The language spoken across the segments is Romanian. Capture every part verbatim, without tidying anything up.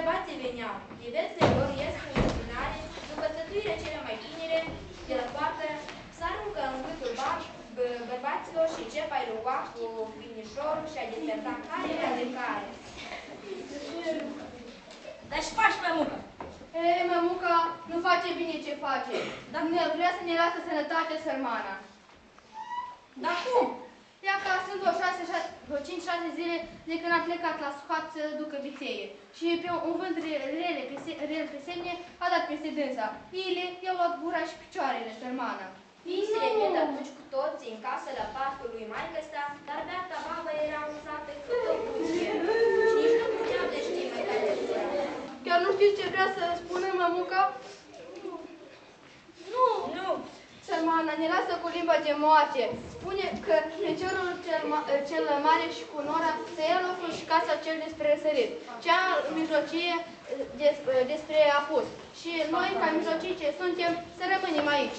bărbații veneau, diversele lor ies în întâmpinare, după sătuire cele mai tinere, de la poartă, s-aruncă în gâtul bărbaților și încep a-i ruga cu vinișorul și a disperta care era de care. Dar și faci, mămucă? Ei, mămuca nu face bine ce face. Dar vrea să ne lasă sănătate sărmana. Dar cum? Ea că sunt vreo șase, cinci șase zile de când a plecat la scoat să ducă vițeie. Și pe un vânt rele pe, se, rele pe semne a dat peste dânsa. Ile i-au luat gura și picioarele sărmana. Ei se repetă atunci cu toții în casă la patul lui maică sa, dar beata babă era umflată cât o buție. Și nici nu puteau de știi mai tare de Chiar nu știți ce vrea să spună mămuca? Nu! Nu! Sărmana ne lasă cu limba de moarte. Spune că feciorul cel, ma cel mare și cu nora să ia locul și casa cel despre răsărit. Cea mijlocie des despre apus. Și noi, ca mijlocii ce suntem, să rămânem aici.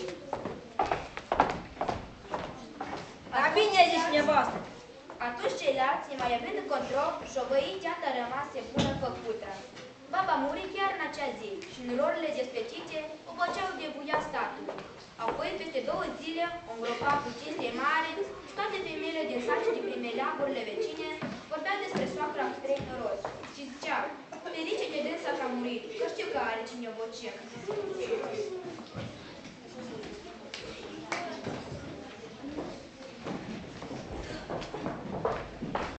Dar bine zici, nevastă. Atunci ceilalți, mai având control, șovăiți, iată rămase bună făcută. Baba muri chiar în acea zi și în rorile despecite o făceau de buia statului. Apoi, peste două zile, o îngropa cu cinste mare și toate femeile din sat și din primeleagurile vecine vorbeau despre soacra cu trei noroci și ziceau, ferice de dânsa că a murit, că știu că are cine o voce.